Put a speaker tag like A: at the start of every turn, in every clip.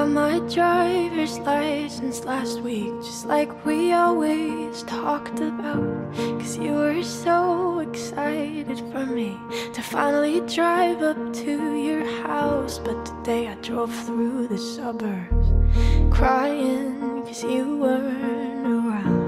A: my driver's license last week, just like we always talked about. Cause you were so excited for me to finally drive up to your house. But today I drove through the suburbs crying cause you weren't around.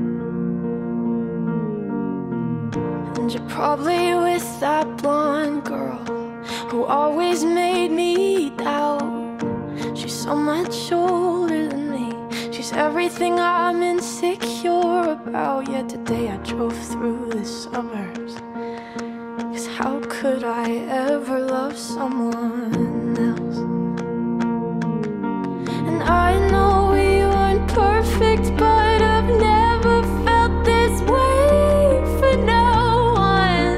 A: And you're probably with that blonde girl who always made me doubt. She's so much older than me, she's everything I'm insecure about. Yet today I drove through the suburbs, cause how could I ever love someone else? And I know we weren't perfect, but I've never felt this way for no one.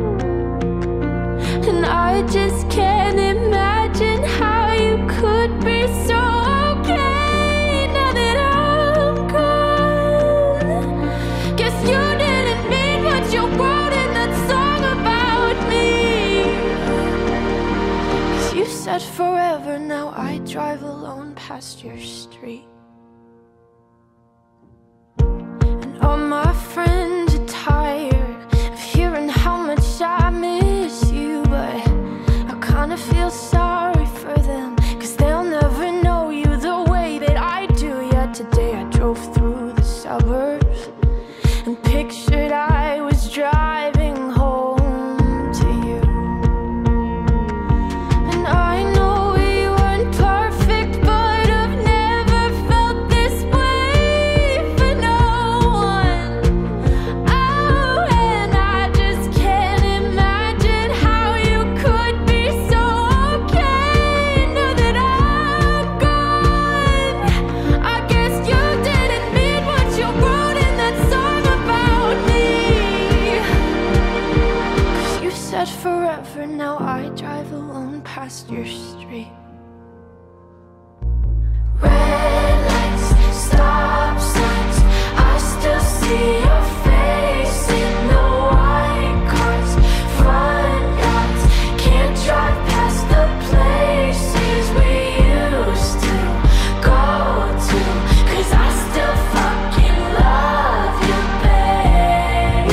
A: And I just can't imagine how you could be so okay now that I'm gone. Guess you didn't mean what you wrote in that song about me. Cause you said forever, now I drive alone past your street. And all my friends are tired of hearing how much I miss you, but I kinda feel sorry for them, cause they'll never know you the way that I do. Yet today I drove through the suburbs and pictured I was driving home to you. And I know we weren't perfect, but I've never felt this way for no one. Oh, and I just can't imagine how you could be so okay now that I'm gone. I guess you didn't mean what you wrote in that song about me. Cause you said forever, now I drive alone past your street. Red lights, stop signs, I still see your face in the white cars, front yards. Can't drive past the places we used to go to, cause I still fucking love you, babe.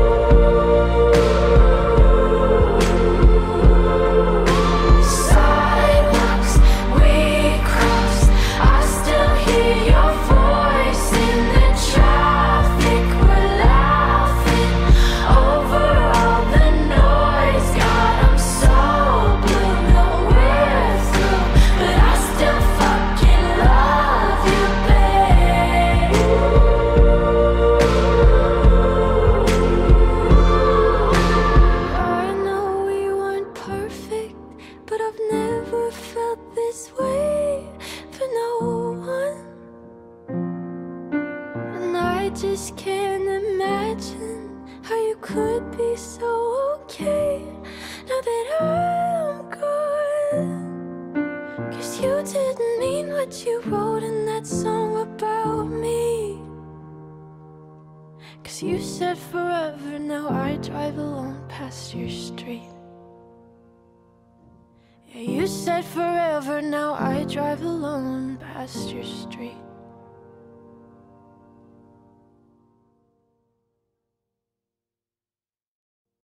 A: Sidewalks we crossed, I still hear your voice in the traffic. We're laughing over all the noise. God, I'm so blue, no we're through, but I still fucking love you, babe. I know we weren't perfect, but I've never felt this way for no one. And I just can't imagine how you could be so okay now that I'm gone. Cause you didn't mean what you wrote in that song about me. Cause you said forever, now I drive alone past your street. Yeah, you said forever, now I drive alone past your street.